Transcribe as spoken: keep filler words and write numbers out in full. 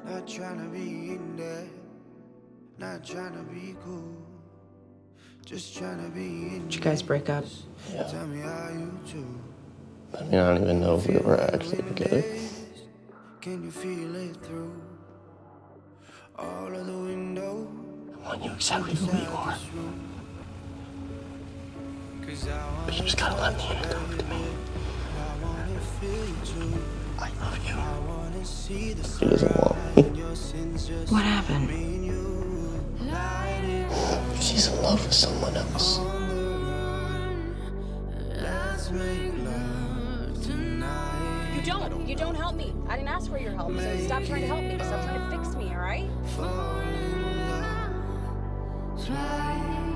Not trying to be in there, not trying to be cool, just trying to be in. Did you guys break up? Yeah. Tell me how you do. I mean, I don't even know if we were actually together. Can you feel it through all of the windows? I want you exactly who you are. But you just gotta let me in and talk to me. I love you. She doesn't want me. What happened? She's in love with someone else. You don't. You don't help me. I didn't ask for your help, so stop trying to help me. Stop trying to fix me, all right?